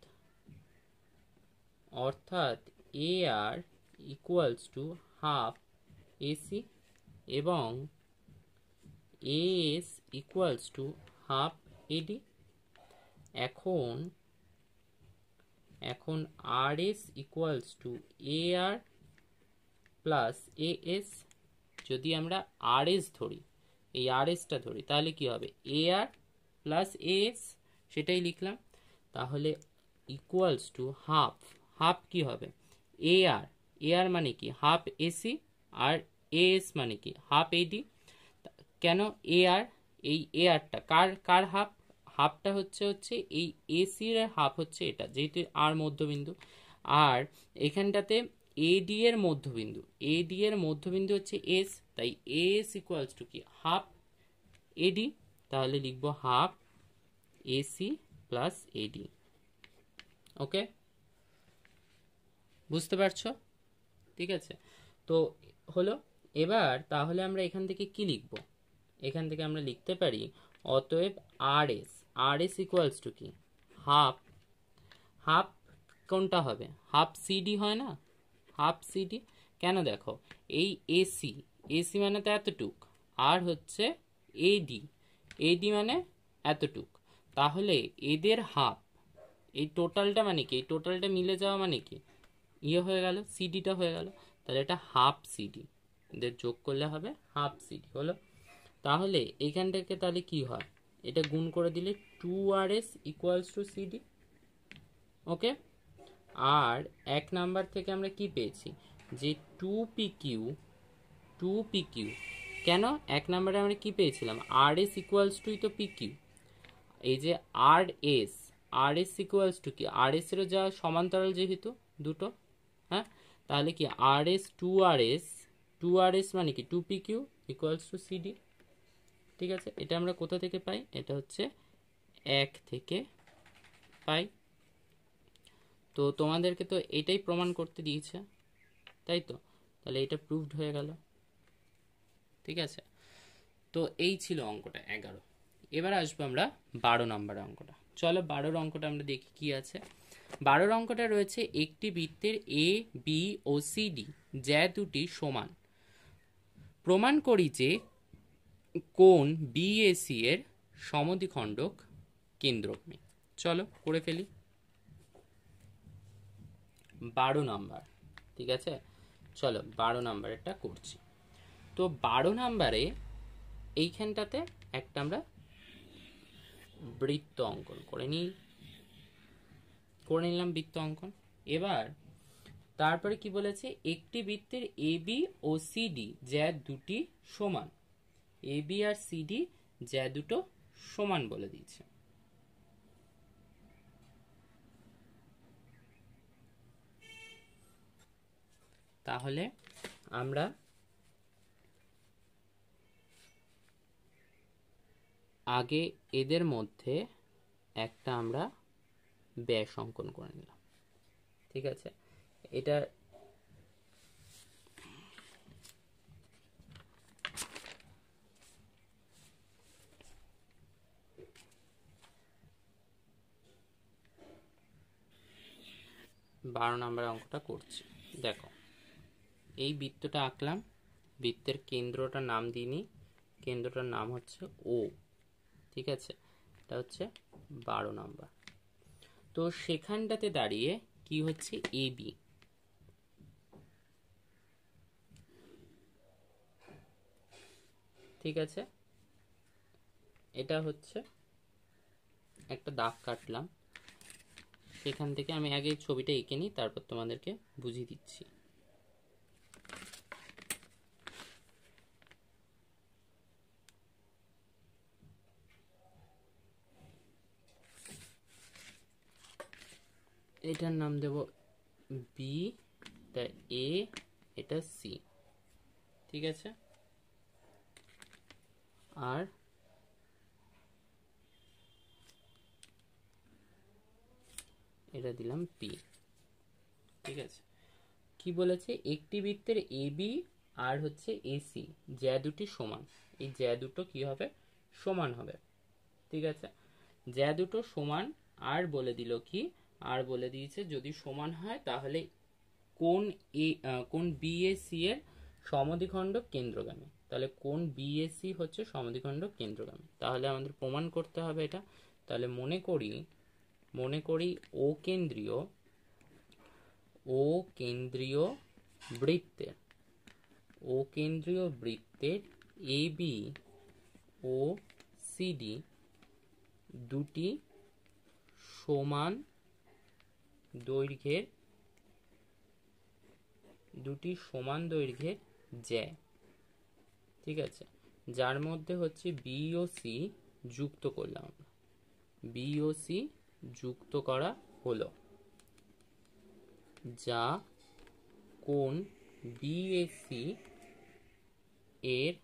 অর্থাৎ A R equals to half AC এবং A S equals to half AD. এখন এখন R S equals to A R plus A S. যদি আমরা আর এস ধরি, এই আর এসটা ধরি, তাহলে কি হবে? এ আর প্লাস এ এস, সেটাই লিখলাম। তাহলে ইকুয়ালস টু হাফ হাফ কি হবে? এ আর এ আর মানে কি? Half AC. আর এ এস মানে কি? Half AD. কেন এ আর? এই এ আরটা কার কার হাফ? হাফটা হচ্ছে হচ্ছে এই এসি এর হাফ হচ্ছে এটা, যেহেতু আর মধ্যবিন্দু। আর এখানটাতে এডি এর মধ্যবিন্দু এডি এর মধ্যবিন্দু হচ্ছে এস, তাই এস ইকুয়ালস টু কি? Half AD. তাহলে লিখবো half AC plus AD. Okay, বুঝতে পারছো? ঠিক আছে, তো হলো। এবার তাহলে আমরা এখান থেকে কি লিখবো? এখান থেকে আমরা লিখতে পারি অতএব R S R S equals to কি? হাফ হাফ কোনটা হবে? হাফ সিডি হয় না? হাফ সিডি কেন? দেখো এই এসি এসি মানে তো এতটুক, আর হচ্ছে এডি এডি মানে এতটুক। তাহলে এদের হাফ এই টোটালটা মানে কি, এই টোটালটা মিলে যাওয়া মানে কি, ইয়ে হয়ে গেল, সিডিটা হয়ে গেল, তাহলে এটা হাফ সিডি, এদের যোগ করলে হবে হাফ সিডি হলো। তাহলে এইখান থেকে তাহলে কি হয়, এটা গুণ করে দিলে two R S equals to CD. Okay, আর এক নাম্বার থেকে আমরা কি পেয়েছি, যে two P Q, two P Q কেন, এক নাম্বারে আমরা কি পেয়েছিলাম, আর এস ইকুয়ালস টুই তো পি কিউ, এই যে R S, R S equals to কি, আর এস এরও যা সমান্তরাল যেহেতু দুটো, হ্যাঁ, তাহলে কি R S two R S, two R S মানে কি two P Q equals to CD. ঠিক আছে, এটা আমরা কোথা থেকে পাই, এটা হচ্ছে এক থেকে পাই। তো তোমাদেরকে তো এটাই প্রমাণ করতে দিয়েছে, তাই তো, তাহলে এটা প্রুভড হয়ে গেল। ঠিক আছে, তো এই ছিল অঙ্কটা এগারো। এবার আসবো আমরা বারো নম্বরের অঙ্কটা। চলো বারোর অঙ্কটা আমরা দেখি কি আছে। বারোর অঙ্কটা রয়েছে একটি বৃত্তের এ বি ও সি ডি যা দুটি সমান, প্রমাণ করি যে কোণ বিএসি এর সমদ্বিখণ্ডক কেন্দ্রগামী। চলো করে ফেলি। বারো নাম্বার, ঠিক আছে, চলো বারো নাম্বারেরটা করছি। তো বারো নাম্বারে এইখানটাতে একটা আমরা বৃত্ত অঙ্কন করে নিই, করে নিলাম বৃত্ত অঙ্কন। এবার তারপরে কি বলেছে, একটি বৃত্তের এ বি ও সিডি যা দুটি সমান, এ বি আর সিডি যা দুটো সমান বলে দিয়েছে। তাহলে আমরা আগে এদের মধ্যে একটা আমরা ব্যাস অঙ্কন করে নিলাম। ঠিক আছে, এটা বারো নম্বর অঙ্কটা করছি। দেখো এই বৃত্তটা আঁকলাম, বৃত্তের কেন্দ্রটার নাম দিইনি, কেন্দ্রটার নাম হচ্ছে ও। ঠিক আছে, এটা হচ্ছে বারো নম্বর। তো সেখানটাতে দাঁড়িয়ে কি হচ্ছে, এ বি, ঠিক আছে, এটা হচ্ছে একটা দাগ কাটলাম, সেখান থেকে আমি আগে ছবিটা এঁকে নিই, তারপর তোমাদেরকে বুঝিয়ে দিচ্ছি। এটার নাম দেব বি, এটা এ, এটা সি। ঠিক আছে, আর এটা দিলাম পি। ঠিক আছে, কি বলেছে, একটি বৃত্তের এ বি আর হচ্ছে এসি যা দুটি সমান, এই যা দুটো কি হবে, সমান হবে। ঠিক আছে, যা দুটো সমান, আর বলে দিল কি, আর বলে দিয়েছে যদি সমান হয় তাহলে কোন এ, কোন বিএসি এর সমদ্বিখণ্ডক কেন্দ্রগামী। তাহলে কোন বিএসি হচ্ছে সমদ্বিখণ্ডক কেন্দ্রগামী, তাহলে আমাদের প্রমাণ করতে হবে এটা। তাহলে মনে করি, মনে করি ও কেন্দ্রীয়, ও কেন্দ্রীয় বৃত্তের, ও কেন্দ্রীয় বৃত্তের এ বি ও সিডি দুটি সমান দৈর্ঘ্যের, দুটি সমান দৈর্ঘ্যের জ্যা। ঠিক আছে, যার মধ্যে হচ্ছে বি ও সি যুক্ত করলাম, বি ও সি যুক্ত করা হলো, যা কোণ বিএসি এর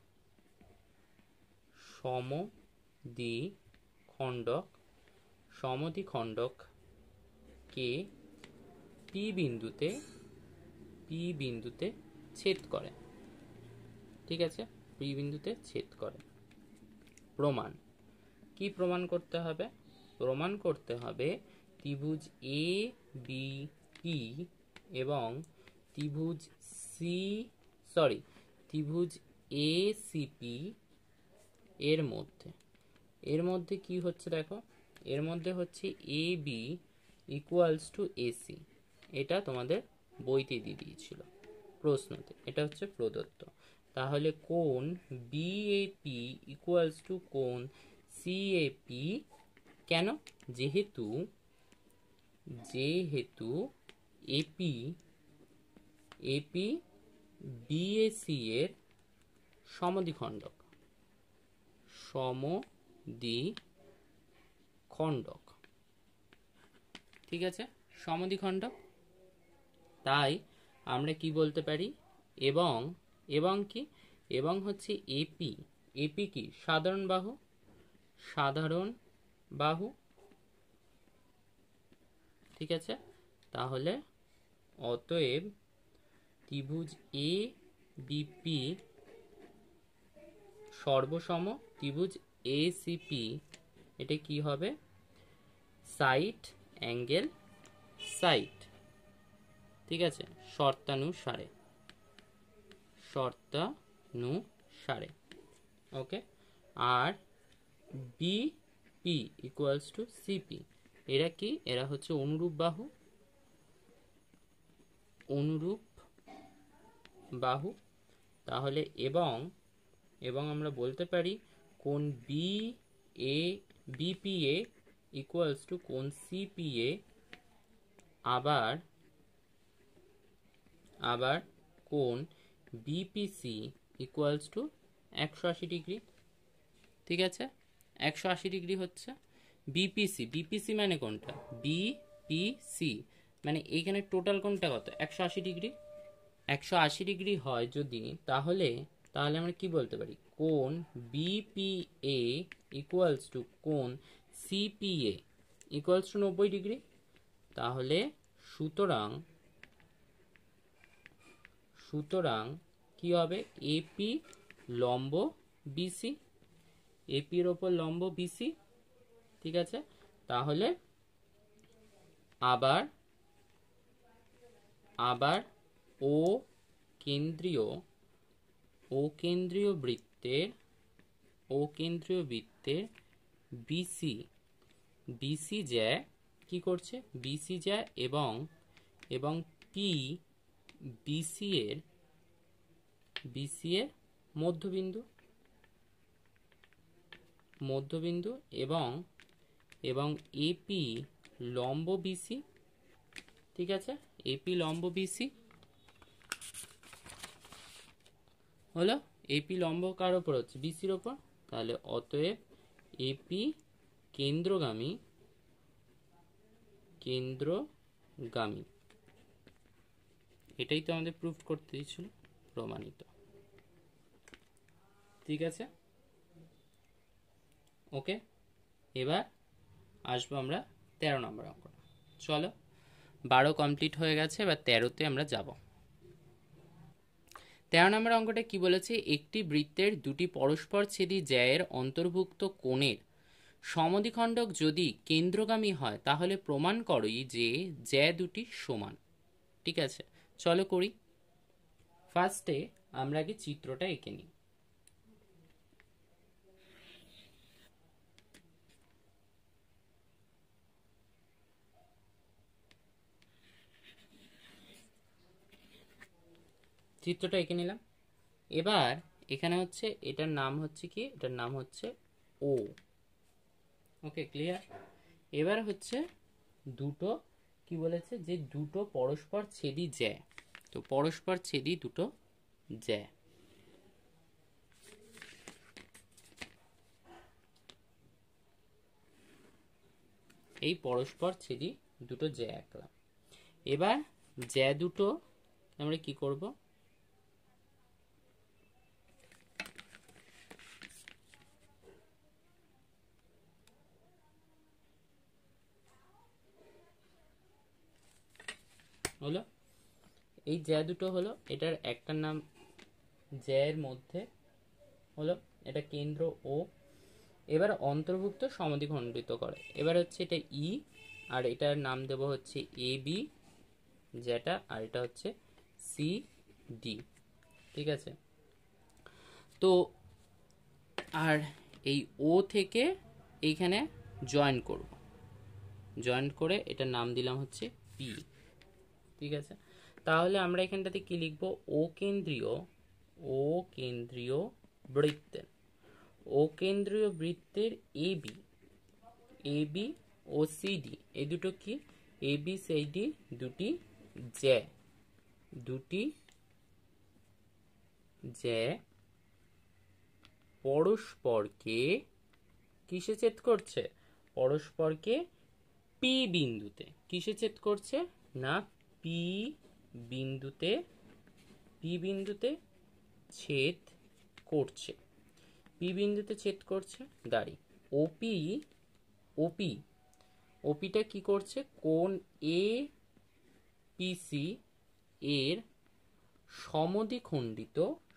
সমদ্বিখণ্ডক, সমদ্বিখণ্ডক কে পি বিন্দুতে, পি বিন্দুতে ছেদ করে। ঠিক আছে, পি বিন্দুতে ছেদ করে। প্রমাণ কি, প্রমাণ করতে হবে, প্রমাণ করতে হবে ত্রিভুজ এ বি পি এবং ত্রিভুজ সি, সরি ত্রিভুজ এ সি পি এর মধ্যে, এর মধ্যে কি হচ্ছে দেখো, এর মধ্যে হচ্ছে A B equals to AC, এটা তোমাদের বইতে দিয়ে দিয়েছিল প্রশ্নতে, এটা হচ্ছে প্রদত্ত। তাহলে কোণ বিএপি ইকুয়ালস টু কোণ সিএপি, কেন? যেহেতু যেহেতু এপি এপি বিএসি এর সমদ্বিখণ্ডক সমদ্বিখণ্ডক ঠিক আছে, সমদ্বিখণ্ডক। তাই আমরা কি বলতে পারি, এবং এবং কি এবং হচ্ছে এপি এপি কি সাধারণ বাহু, সাধারণ বাহু ঠিক আছে। তাহলে অতএব ত্রিভুজ এ বিপি সর্বসম ত্রিভুজ এ সিপি, এটা কি হবে? সাইড অ্যাঙ্গেল সাইড ঠিক আছে, শর্তানুসারে শর্তানুসারে ওকে। আর বিপি ইকুয়ালস টু সিপি, এরা কি? এরা হচ্ছে অনুরূপ বাহু, অনুরূপ বাহু। তাহলে এবং এবং আমরা বলতে পারি কোণ B A BPA equals to কোণ সিপিএ, আবার আবার কোণ বিপিসি ইকুয়ালস টু একশো আশি ডিগ্রি ঠিক আছে। একশো আশি ডিগ্রি হচ্ছে বিপিসি, বিপিসি মানে কোনটা? বিপিসি মানে এইখানে টোটাল কোনটা কত? একশো আশি ডিগ্রি। একশো আশি ডিগ্রি হয় যদি, তাহলে তাহলে আমরা কি বলতে পারি? কোণ বিপিএ ইকুয়ালস টু কোণ সিপিএ ইকুয়ালস টু নব্বই ডিগ্রি। তাহলে সুতরাং সুতরাং কি হবে? এপি লম্ব বিসি, এপির ওপর লম্ব বিসি ঠিক আছে। তাহলে আবার আবার ও কেন্দ্রীয় ও কেন্দ্রীয় বৃত্তের ও কেন্দ্রীয় বৃত্তের বিসি বিসি জ্যা কি করছে? বিসি জ্যা এবং এবং পি বিসি এর বিসি এর মধ্যবিন্দু মধ্যবিন্দু এবং এবং এপি লম্ব বিসি ঠিক আছে, এপি লম্ব বিসি হলো। এপি লম্ব কার ওপর হচ্ছে? বিসির ওপর। তাহলে অতএব এপি কেন্দ্রগামী কেন্দ্রগামী এটাই তো আমাদের প্রুফ করতে দিয়েছিল, প্রমাণিত ঠিক আছে ওকে। এবার আসবো আমরা তেরো নম্বর অঙ্কটা। চলো, বারো কমপ্লিট হয়ে গেছে, এবার তেরোতে আমরা যাব। তেরো নম্বর অঙ্কটা কি বলেছে? একটি বৃত্তের দুটি পরস্পর ছেদি জ্যায়ের অন্তর্ভুক্ত কোণের সমদ্বিখণ্ডক যদি কেন্দ্রগামী হয় তাহলে প্রমাণ করই যে জ্যা দুটি সমান। ঠিক আছে, চলো করি। ফার্স্টে আমরা আগে চিত্রটা এঁকে নিই। চিত্রটা এঁকে নিলাম। এবার এখানে হচ্ছে এটার নাম হচ্ছে কি? এটার নাম হচ্ছে ও। ওকে, ক্লিয়ার? এবার হচ্ছে দুটো কি বলেছে? যে দুটো পরস্পর ছেদি জ্যা, তো পরস্পর ছেদি দুটো জ্যা। এই পরস্পর ছেদি দুটো জ্যা আঁকলাম। এবার জ্যা দুটো আমরা কি করব? হলো এই জ্যা দুটো হলো, এটার একটার নাম জ্যায়ের মধ্যে হলো, এটা কেন্দ্র ও। এবার অন্তর্ভুক্ত সমদ্বিখণ্ডিত করে। এবার হচ্ছে এটা ই, আর এটার নাম দেব হচ্ছে এ বি যেটা, আর এটা হচ্ছে সি ডি। ঠিক আছে, তো আর এই ও থেকে এইখানে জয়েন করব, জয়েন্ট করে এটার নাম দিলাম হচ্ছে পি। ঠিক আছে, তাহলে আমরা এখানটাতে কি লিখব, ও কেন্দ্রীয় ও কেন্দ্রীয় বৃত্তের ও কেন্দ্রীয় বৃত্তের এ বি এ বি ও সিডি, এই দুটো কি, এ বি সিডি দুটি জ্যা দুটি জ্যা পরস্পরকে কিসে ছেদ করছে, পরস্পরকে পি বিন্দুতে, কিসে ছেদ করছে না পি বিন্দুতে পি বিন্দুতে ছেদ করছে, পি বিন্দুতে ছেদ করছে। দাঁড়ি ওপি ওপি ওপিটা কি করছে, কোণ এ পিসি এর সমদ্বিখণ্ডিত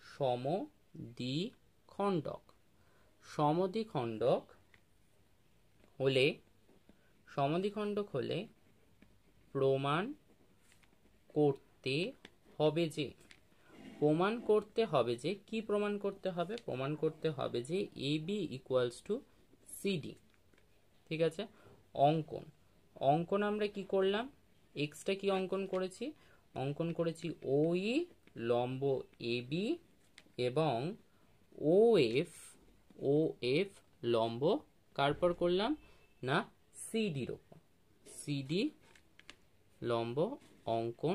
সমদ্বিখণ্ডক সমদ্বিখণ্ডক হলে সমদ্বিখণ্ডক হলে প্রমাণ করতে হবে যে প্রমাণ করতে হবে যে কি প্রমাণ করতে হবে, প্রমাণ করতে হবে যে A B equals to CD. ঠিক আছে, অঙ্কন অঙ্কন আমরা কি করলাম, এক্সটা কি অঙ্কন করেছি, অঙ্কন করেছি ও ই লম্ব এ বি এবং ও এফ ও এফ লম্ব কার পর করলাম না সিডির ওপর, সিডি লম্ব অঙ্কন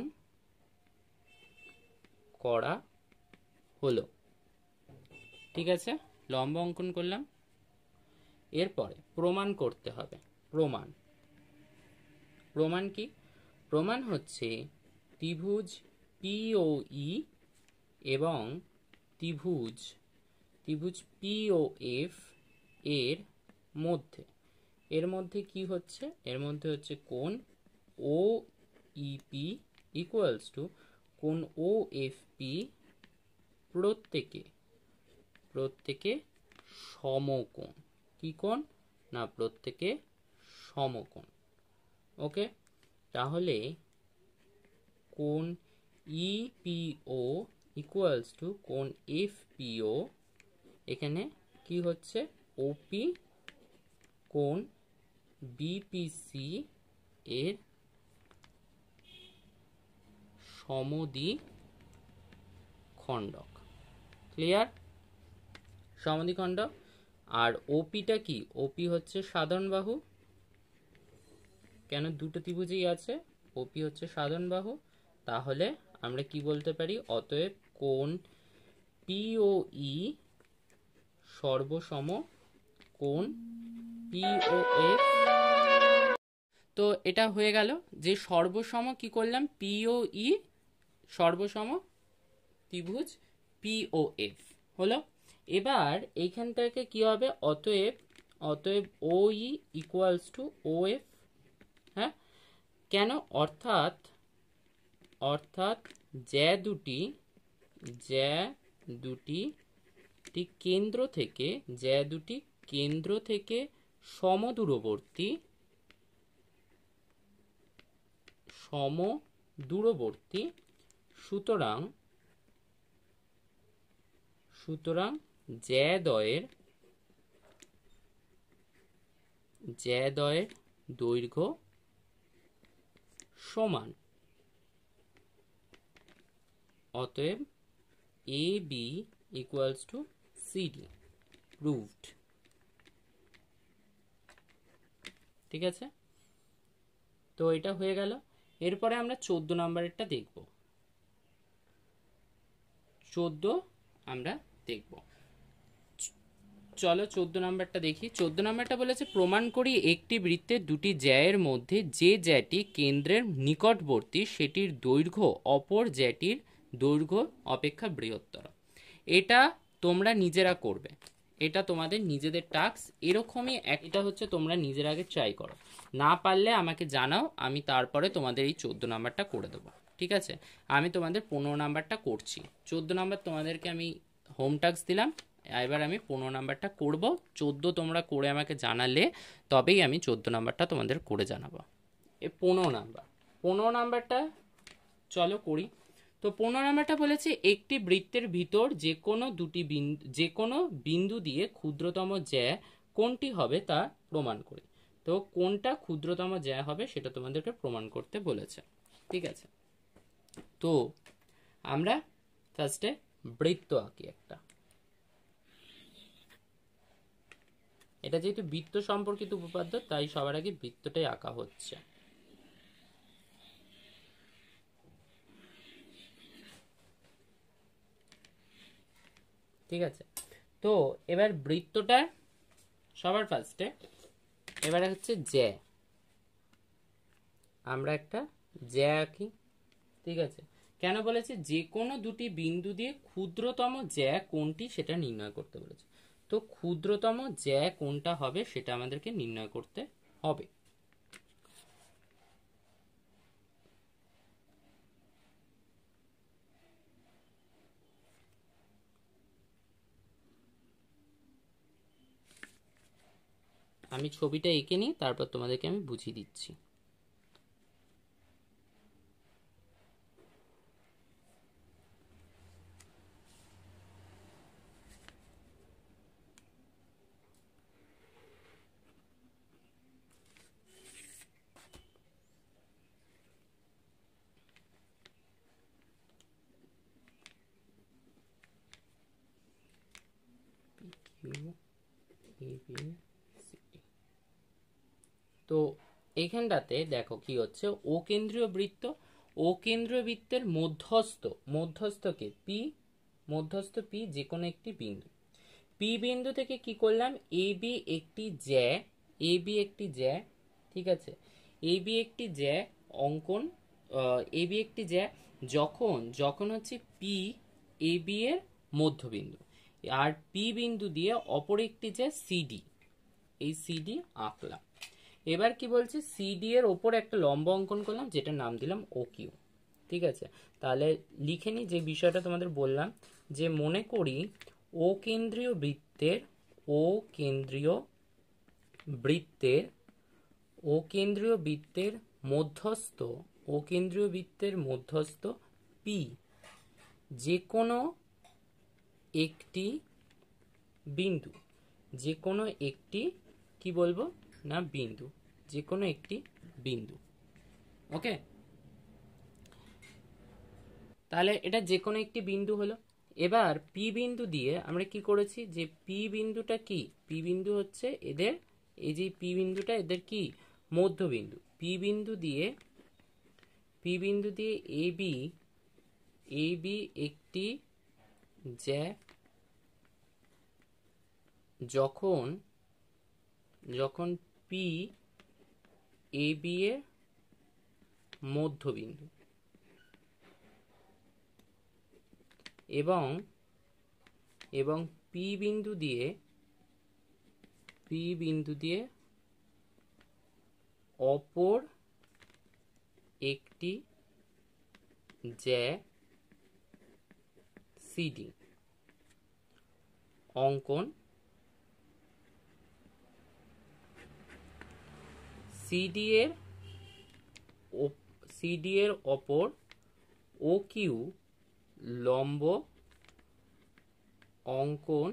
করা হলো। ঠিক আছে, লম্ব অঙ্কন করলাম। এরপরে প্রমাণ করতে হবে, প্রমাণ প্রমাণ কি, প্রমাণ হচ্ছে ত্রিভুজ পিওই এবং ত্রিভুজ ত্রিভুজ পিওএফ এর মধ্যে এর মধ্যে কি হচ্ছে, এর মধ্যে হচ্ছে কোণ ও ইপি ইকুয়ালস টু কোণ ও এফ পি প্রত্যেকে প্রত্যেকে সমকোণ, কি কোণ না প্রত্যেকে সমকোণ। ওকে, তাহলে কোণ ইপিও ইকুয়ালস টু কোণ এফপিও, এখানে কি হচ্ছে ওপি কোণ বিপিসি এর সমদ্বিখণ্ডক। ক্লিয়ার, সমদ্বিখণ্ডক। আর ওপিটা কি, ওপি হচ্ছে সাধারণ বাহু, কেন দুটো ত্রিভুজই আছে, ওপি হচ্ছে সাধারণ বাহু। তাহলে আমরা কি বলতে পারি, অতএব কোণ পিওই সর্বসম কোণ পিওএফ। তো এটা হয়ে গেল যে সর্বসম কি করলাম, পিওই সর্বসম ত্রিভুজ পিওএফ হলো। এবার এইখান থেকে কি হবে, অতএব অতএব ওই ইকুয়ালস টু ওএফ। হ্যাঁ, কেন, অর্থাৎ অর্থাৎ জ্যা দুটি জ্যা দুটি কেন্দ্র থেকে জ্যা দুটি কেন্দ্র থেকে সমদূরবর্তী সমদূরবর্তী সুতরাং সুতরাং জ্যাদ্বয়ের জ্যাদ্বয়ের দৈর্ঘ্য সমান। অতএব A B equals to CD, proved. ঠিক আছে, তো এটা হয়ে গেল। এরপরে আমরা চোদ্দ নম্বরেরটা দেখব, চোদ্দ আমরা দেখব। চলো চোদ্দ নম্বরটা দেখি। চোদ্দ নম্বরটা বলেছে প্রমাণ করি একটি বৃত্তের দুটি জ্যায়ের মধ্যে যে জ্যাটি কেন্দ্রের নিকটবর্তী সেটির দৈর্ঘ্য অপর জ্যাটির দৈর্ঘ্য অপেক্ষা বৃহত্তর। এটা তোমরা নিজেরা করবে, এটা তোমাদের নিজেদের টাস্ক। এরকমই একটা হচ্ছে তোমরা নিজের আগে ট্রাই করো, না পারলে আমাকে জানাও, আমি তারপরে তোমাদের এই চোদ্দ নাম্বারটা করে দেবো। ঠিক আছে, আমি তোমাদের পনেরো নাম্বারটা করছি। চোদ্দ নাম্বার তোমাদেরকে আমি হোম টাস্ক দিলাম, এবার আমি পনেরো নাম্বারটা করব। চোদ্দ তোমরা করে আমাকে জানালে তবেই আমি চোদ্দ নাম্বারটা তোমাদের করে জানাবো। এ পনেরো নাম্বার পনেরো নাম্বারটা চলো করি। তো পনেরো নাম্বারটা বলেছে একটি বৃত্তের ভিতর যে কোনো দুটি বিন্দু যে কোনো বিন্দু দিয়ে ক্ষুদ্রতম জ্যা কোনটি হবে তা প্রমাণ করি। তো কোনটা ক্ষুদ্রতম জ্যা হবে সেটা তোমাদেরকে প্রমাণ করতে বলেছে। ঠিক আছে, তো আমরা ফার্স্টে বৃত্ত আঁকি একটা। এটা যেহেতু বৃত্ত সম্পর্কিত উপপাদ্য তাই সবার আগে বৃত্তটাই আঁকা হচ্ছে। ঠিক আছে, তো এবার বৃত্তটা সবার ফার্স্টে এবারে হচ্ছে জ্যা, আমরা একটা জ্যা আঁকি। ঠিক আছে, কেন বলেছে যে কোনো দুটি বিন্দু দিয়ে ক্ষুদ্রতম জ্যা কোনটি সেটা নির্ণয় করতে বলেছে। তো ক্ষুদ্রতম জ্যা কোনটা হবে সেটা আমাদেরকে নির্ণয় করতে হবে। আমি ছবিটা এঁকে নিই, তারপর তোমাদেরকে আমি বুঝিয়ে দিচ্ছি। তো এইখানটাতে দেখো কি হচ্ছে, ও কেন্দ্রীয় বৃত্ত, ও কেন্দ্রীয় বৃত্তের মধ্যস্থ, মধ্যস্থকে পি, মধ্যস্থ পি যে কোনো একটি বিন্দু, পি বিন্দু থেকে কি করলাম, এ বি একটি জ্যা, এ বি একটি জ্যা। ঠিক আছে, এ বি একটি জ্যা অঙ্কন, এ বি একটি জ্যা যখন যখন হচ্ছে পি এ বি এর মধ্যবিন্দু, আর পি বিন্দু দিয়ে অপর একটি জ্যা সিডি, এই সিডি আঁকলাম। এবার কি বলছে, সিডি এর ওপর একটা লম্ব অঙ্কন করলাম যেটার নাম দিলাম ও কিউ। ঠিক আছে, তাহলে লিখে নি যে বিষয়টা তোমাদের বললাম, যে মনে করি ও কেন্দ্রীয় বৃত্তের, ও কেন্দ্রীয় বৃত্তের, ও কেন্দ্রীয় বৃত্তের মধ্যস্থ, ও কেন্দ্রীয় বৃত্তের মধ্যস্থ পি যে কোনো একটি বিন্দু, যে কোনো একটি কি বলবো না বিন্দু, যে কোনো একটি বিন্দু। ওকে, তাহলে এটা যে কোনো একটি বিন্দু হলো। এবার পি বিন্দু দিয়ে আমরা কি করেছি, যে পি বিন্দুটা কি, পি বিন্দু হচ্ছে এদের, এই যে পি বিন্দুটা এদের কি মধ্যবিন্দু, পি বিন্দু দিয়ে, পি বিন্দু দিয়ে এ বি, এ বি একটি জ্যা যখন যখন পি এ বি এর মধ্যবিন্দু, এবং এবং পি বিন্দু দিয়ে, পি বিন্দু দিয়ে অপর একটি জ্যা সিডি অঙ্কন, সিডি এর সিডি এর অপর ও কিউ লম্ব অঙ্কন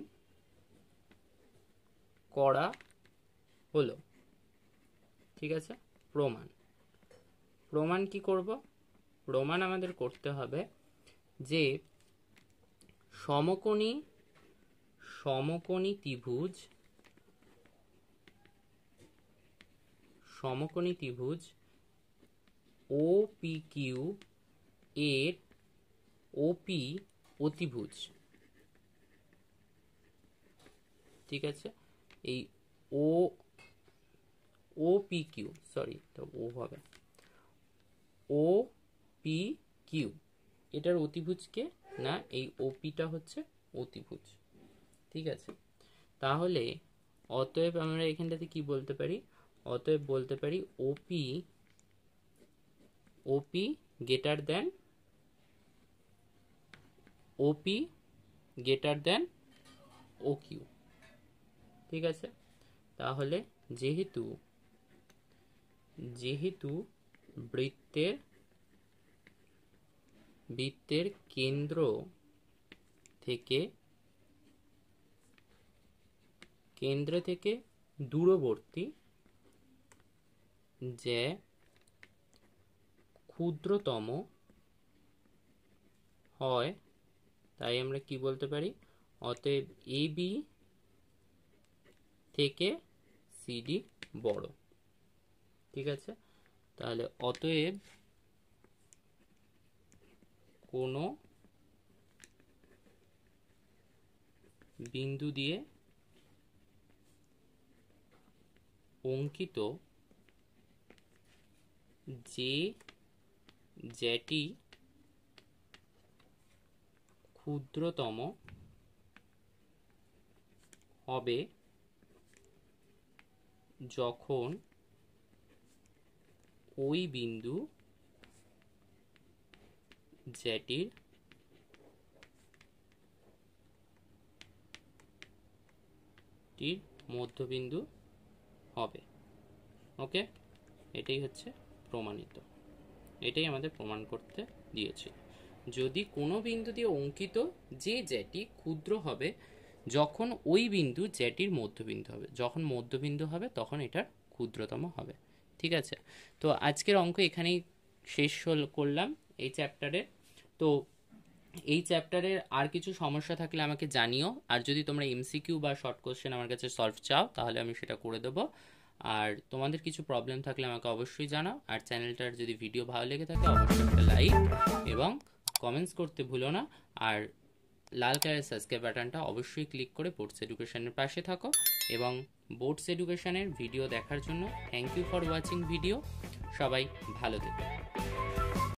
করা হলো। ঠিক আছে, প্রমাণ, প্রমাণ কি করব, প্রমাণ আমাদের করতে হবে যে সমকোণী, সমকোণী ত্রিভুজ, সমকোণী ত্রিভুজ ও পি কিউ এর ওপি অতিভুজ। ঠিক আছে, এই O O P Q, sorry তো ও হবে ও পি কিউ, এটার অতিভুজকে না, এই ওপিটা হচ্ছে অতিভুজ। ঠিক আছে, তাহলে অতএব আমরা এখানটাতে কি বলতে পারি, অতএব বলতে পারি OP, OP greater than, OP greater than O Q. ঠিক আছে, তাহলে যেহেতু যেহেতু বৃত্তের বৃত্তের কেন্দ্র থেকে কেন্দ্র থেকে দূরবর্তী যে ক্ষুদ্রতম হয়, তাই আমরা কি বলতে পারি, অতএব এ বি থেকে সিডি বড়। ঠিক আছে, তাহলে অতএব কোনো বিন্দু দিয়ে অঙ্কিত যে যেটি ক্ষুদ্রতম হবে যখন ওই বিন্দু যেটির মধ্যবিন্দু হবে। ওকে, এটাই হচ্ছে প্রমাণিত, এটাই আমাদের প্রমাণ করতে দিয়েছে। যদি কোনো বিন্দু দিয়ে অঙ্কিত যে যেটি ক্ষুদ্র হবে যখন ওই বিন্দু যেটির মধ্যবিন্দু হবে, যখন মধ্যবিন্দু হবে তখন এটার ক্ষুদ্রতম হবে। ঠিক আছে, তো আজকের অঙ্ক এখানেই শেষ করলাম এই চ্যাপ্টারে। তো এই চ্যাপ্টারের আর কিছু সমস্যা থাকলে আমাকে জানিও, আর যদি তোমরা এমসিকিউ বা শর্ট কোশ্চেন আমার কাছে সলভ চাও তাহলে আমি সেটা করে দেবো। আর তোমাদের কিছু প্রবলেম থাকলে আমাকে অবশ্যই জানাও। আর চ্যানেলটার যদি ভিডিও ভালো লেগে থাকে অবশ্যই একটা লাইক এবং কমেন্টস করতে ভুলো না। আর লাল কালারের সাবস্ক্রাইব বাটনটা অবশ্যই ক্লিক করে বোর্ডস এডুকেশনের পাশে থাকো। এবং বোর্ডস এডুকেশনের ভিডিও দেখার জন্য thank you for watching video. সবাই ভালো থেকো।